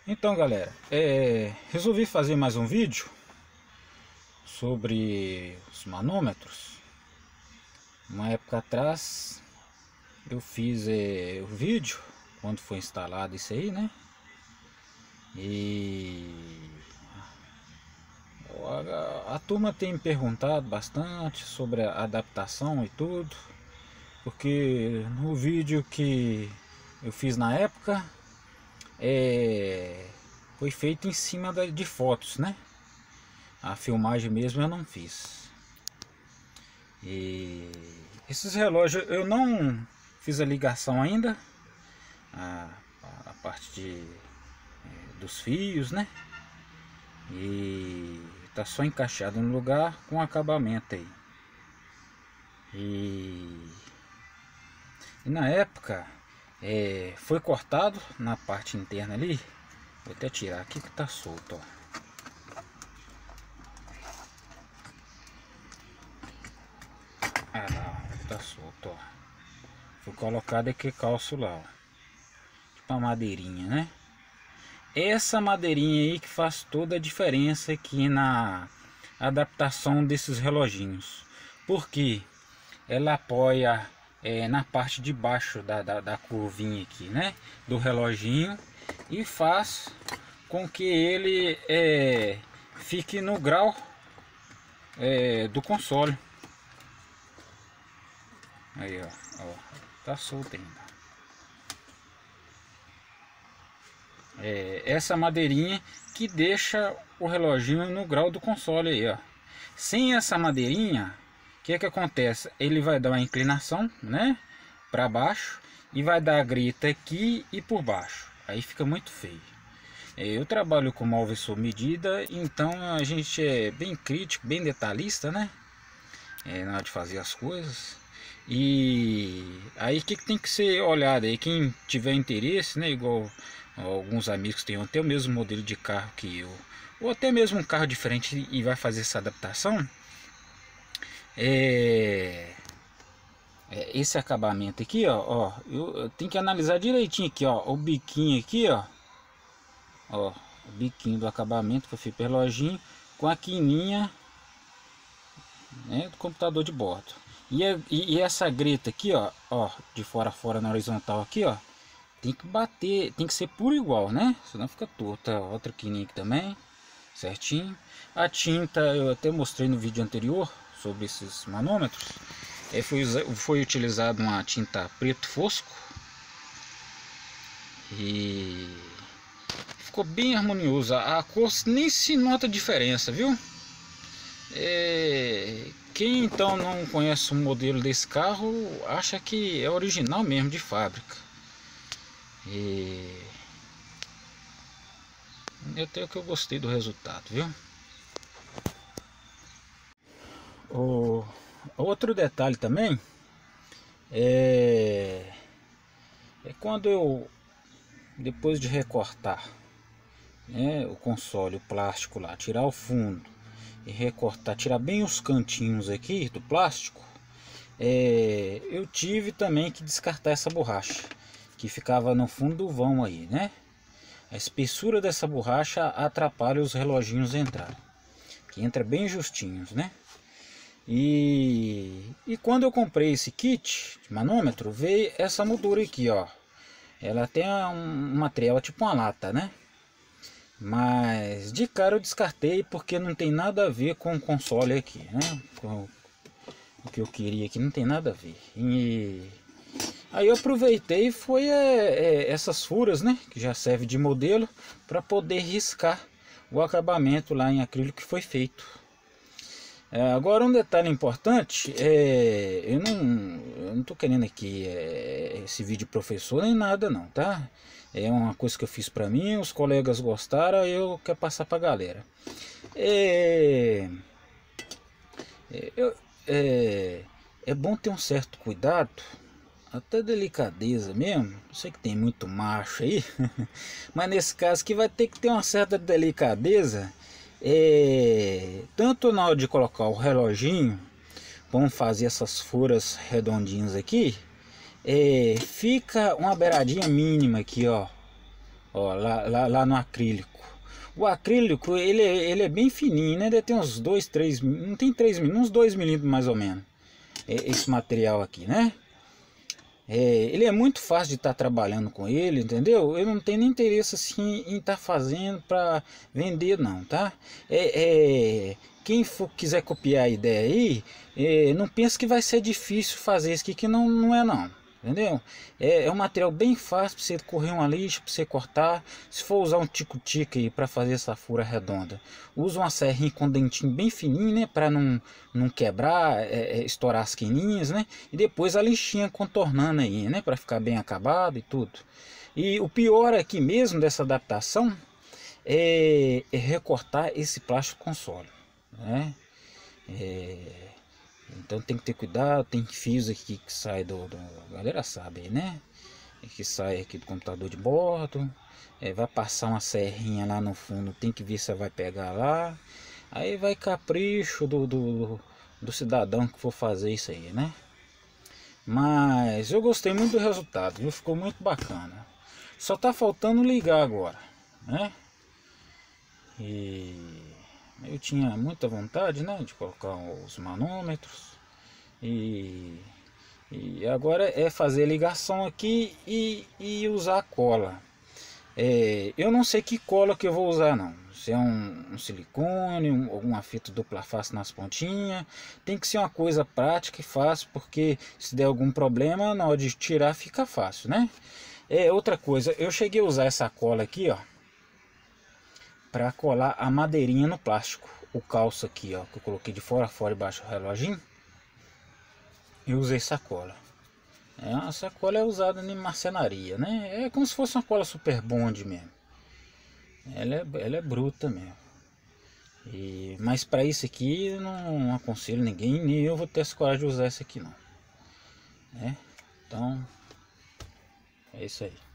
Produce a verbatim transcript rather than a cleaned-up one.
Então, galera, é, resolvi fazer mais um vídeo sobre os manômetros. Uma época atrás eu fiz é, o vídeo quando foi instalado isso aí, né? E a, a turma tem me perguntado bastante sobre a adaptação e tudo, porque no vídeo que eu fiz na época É, foi feito em cima de fotos, né? A filmagem mesmo eu não fiz. E esses relógios eu não fiz a ligação ainda, a, a parte de, é, dos fios, né? E tá só encaixado no lugar com acabamento aí. E, e na época É, foi cortado na parte interna ali. Vou até tirar aqui que tá solto, ó. Ah, não, tá solto, ó. Foi colocado aqui calço lá, ó. Tipo uma madeirinha, né? Essa madeirinha aí que faz toda a diferença aqui na adaptação desses reloginhos. Porque ela apoia É, na parte de baixo da, da, da curvinha aqui, né, do reloginho, e faz com que ele é, fique no grau é, do console. Aí, ó, ó, tá solto ainda. É, essa madeirinha que deixa o reloginho no grau do console aí, ó. Sem essa madeirinha, o que que acontece? Ele vai dar uma inclinação, né, para baixo, e vai dar a grita aqui e por baixo. Aí fica muito feio. Eu trabalho com móvel sob medida, então a gente é bem crítico, bem detalhista, né, é, na hora de fazer as coisas. E aí o que, que tem que ser olhado aí? Quem tiver interesse, né, igual alguns amigos têm até o mesmo modelo de carro que eu, ou até mesmo um carro diferente, e vai fazer essa adaptação. É, é, esse acabamento aqui, ó, ó eu, eu tenho que analisar direitinho aqui, ó, o biquinho aqui, ó, ó, o biquinho do acabamento que eu fiz pelo reloginho com a quininha, né, do computador de bordo. E, a, e, e essa greta aqui, ó, ó, de fora a fora na horizontal aqui, ó, tem que bater, tem que ser por igual, né? Senão fica torta. Outra quininha aqui também, certinho. A tinta eu até mostrei no vídeo anterior sobre esses manômetros. É, foi, foi utilizado uma tinta preto fosco e ficou bem harmonioso. A cor nem se nota diferença, viu? É, quem então não conhece o modelo desse carro acha que é original mesmo, de fábrica. E até que eu gostei do resultado, viu? O outro detalhe também é, é quando eu, depois de recortar, né, o console, o plástico lá, tirar o fundo e recortar, tirar bem os cantinhos aqui do plástico, é, eu tive também que descartar essa borracha que ficava no fundo do vão aí, né? A espessura dessa borracha atrapalha os reloginhos entrar, que entra bem justinhos, né? E, e quando eu comprei esse kit de manômetro, veio essa moldura aqui, ó. Ela tem um material tipo uma lata, né? Mas de cara eu descartei porque não tem nada a ver com o console aqui, né? Com o que eu queria aqui, não tem nada a ver. E aí eu aproveitei e foi é, é, essas furas, né, que já serve de modelo, para poder riscar o acabamento lá em acrílico que foi feito. É, agora um detalhe importante, é, eu não eu não tô querendo aqui é, esse vídeo professor nem nada não, tá? É uma coisa que eu fiz para mim, os colegas gostaram, eu quero passar para a galera. É, é, eu, é, é bom ter um certo cuidado, até delicadeza mesmo. Eu sei que tem muito macho aí, mas nesse caso aqui vai ter que ter uma certa delicadeza, é, tanto na hora de colocar o reloginho, vamos fazer essas furas redondinhas aqui, é, fica uma beiradinha mínima aqui, ó, Ó, lá, lá, lá no acrílico. O acrílico, ele, é- ele é bem fininho, né? Deve ter uns dois, três, não tem três milímetros, uns dois milímetros mais ou menos. É, esse material aqui, né? É, ele é muito fácil de estar trabalhando com ele, entendeu? Eu não tenho nem interesse assim em estar fazendo para vender, não, tá? É, é, quem for, quiser copiar a ideia aí, é, não pensa que vai ser difícil fazer isso aqui, que não, não é não. Entendeu? É, é um material bem fácil para você correr uma lixa, para você cortar. Se for usar um tico-tico aí para fazer essa fura redonda, usa uma serrinha com dentinho bem fininho, né? Para não, não quebrar, é, é, estourar as quininhas, né? E depois a lixinha contornando aí, né? Para ficar bem acabado e tudo. E o pior aqui mesmo dessa adaptação é, é recortar esse plástico console, né? É, então tem que ter cuidado, tem fios aqui que sai do, do a galera sabe aí, né? Que sai aqui do computador de bordo, é, vai passar uma serrinha lá no fundo, tem que ver se vai pegar lá. Aí vai capricho do, do, do cidadão que for fazer isso aí, né? Mas eu gostei muito do resultado, viu? Ficou muito bacana. Só tá faltando ligar agora, né? E eu tinha muita vontade, né, de colocar os manômetros. E, e agora é fazer a ligação aqui e, e usar a cola. É, eu não sei que cola que eu vou usar não. Se é um, um silicone, um, alguma fita dupla face nas pontinhas. Tem que ser uma coisa prática e fácil, porque se der algum problema na hora de tirar fica fácil, né? É outra coisa, eu cheguei a usar essa cola aqui, ó, para colar a madeirinha no plástico. O calço aqui, ó, que eu coloquei de fora a fora embaixo do reloginho. Eu usei sacola. É, a sacola é usada em marcenaria, né? É como se fosse uma cola super bond mesmo. Ela é, ela é bruta mesmo. E, mas para isso aqui eu não aconselho ninguém, nem eu vou ter essa coragem de usar essa aqui não. Né? Então, é isso aí.